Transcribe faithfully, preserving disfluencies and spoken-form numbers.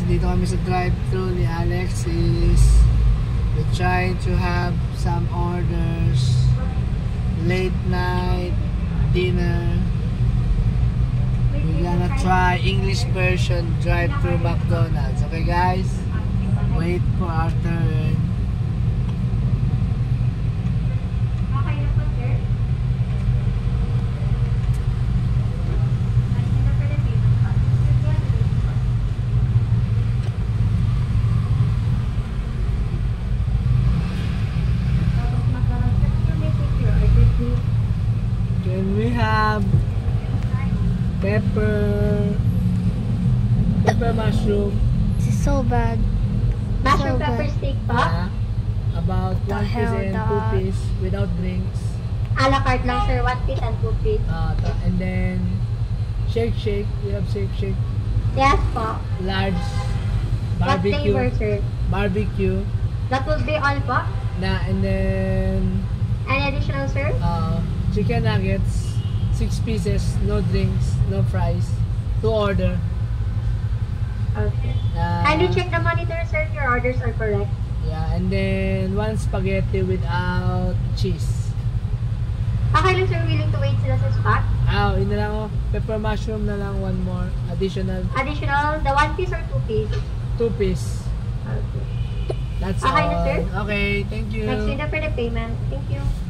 dito kami sa drive-thru ni Alexis. We're trying to have some orders. Late night dinner. We're gonna try English version drive-thru McDonald's. Okay guys? Wait for our turn. Can we have pepper pepper mushroom? This is so bad. Mushroom So pepper good. steak po? Yeah. About The one piece hell, and two dog. piece without drinks. A la carte lang sir, one piece and two piece. Uh, and then shake shake. We have shake shake. Yes po. Large What flavor barbecue. sir? Barbecue. That will be all po? Na and then Any additional sir? uh, chicken nuggets, six pieces, no drinks, no fries. To order. Okay. Uh, Kindly check the monitor sir if your orders are correct. Yeah, and then one spaghetti without cheese. Okay lang sir, willing to wait sila sa spot? Ah, yun na lang oh. Pepper mushroom na lang, one more. Additional. Additional, the one piece or two piece? Two piece. Okay. That's Okay all. na, sir? Okay, thank you. Next window for the payment. Thank you.